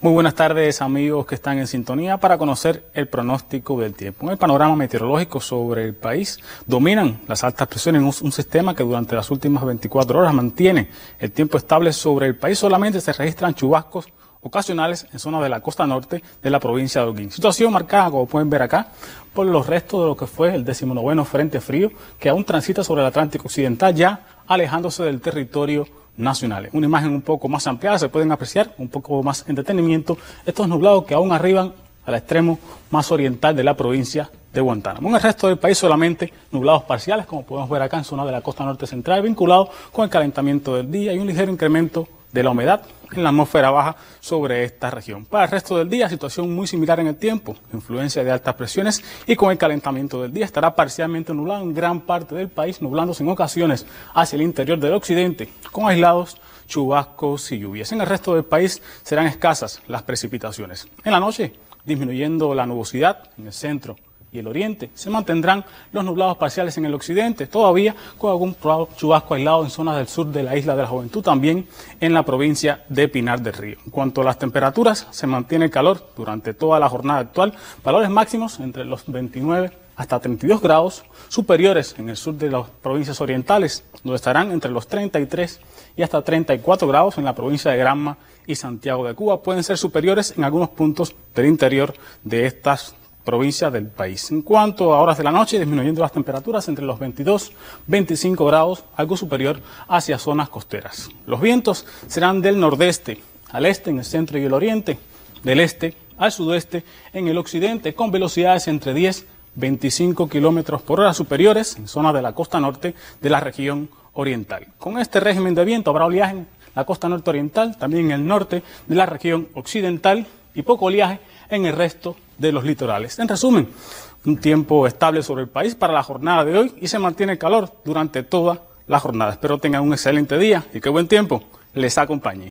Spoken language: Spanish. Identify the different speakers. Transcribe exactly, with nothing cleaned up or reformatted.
Speaker 1: Muy buenas tardes, amigos que están en sintonía para conocer el pronóstico del tiempo. En el panorama meteorológico sobre el país dominan las altas presiones, un, un sistema que durante las últimas veinticuatro horas mantiene el tiempo estable sobre el país. Solamente se registran chubascos ocasionales en zonas de la costa norte de la provincia de Holguín. Situación marcada, como pueden ver acá, por los restos de lo que fue el decimonoveno frente frío que aún transita sobre el Atlántico Occidental, ya alejándose del territorio nacional. Una imagen un poco más ampliada, se pueden apreciar un poco más en detenimiento estos nublados que aún arriban al extremo más oriental de la provincia de Guantánamo. En el resto del país solamente nublados parciales, como podemos ver acá en zona de la costa norte central, vinculados con el calentamiento del día y un ligero incremento de la humedad en la atmósfera baja sobre esta región. Para el resto del día, situación muy similar en el tiempo, influencia de altas presiones y con el calentamiento del día estará parcialmente nublado en gran parte del país, nublándose en ocasiones hacia el interior del occidente, con aislados chubascos y lluvias. En el resto del país serán escasas las precipitaciones. En la noche, disminuyendo la nubosidad en el centro y el oriente, se mantendrán los nublados parciales en el occidente, todavía con algún chubasco aislado en zonas del sur de la Isla de la Juventud, también en la provincia de Pinar del Río. En cuanto a las temperaturas, se mantiene el calor durante toda la jornada actual, valores máximos entre los veintinueve hasta treinta y dos grados, superiores en el sur de las provincias orientales, donde estarán entre los treinta y tres y hasta treinta y cuatro grados en la provincia de Granma y Santiago de Cuba. Pueden ser superiores en algunos puntos del interior de estas provincias del país. En cuanto a horas de la noche, disminuyendo las temperaturas entre los veintidós, veinticinco grados, algo superior hacia zonas costeras. Los vientos serán del nordeste al este en el centro y el oriente, del este al sudoeste en el occidente, con velocidades entre diez y veinticinco kilómetros por hora, superiores en zonas de la costa norte de la región oriental. Con este régimen de viento habrá oleaje en la costa norte oriental, también en el norte de la región occidental y poco oleaje en el resto de los litorales. En resumen, un tiempo estable sobre el país para la jornada de hoy y se mantiene el calor durante toda la jornada. Espero tengan un excelente día y que buen tiempo les acompañe.